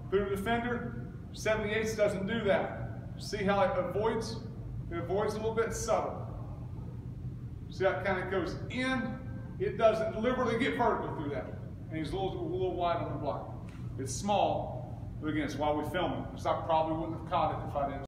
Through the defender, 78 doesn't do that. See how it avoids? It avoids a little bit subtle. See how it kind of goes in? It doesn't deliberately get vertical through that. And he's a little wide on the block. It's small, but again, it's why we film it. So I probably wouldn't have caught it if I didn't.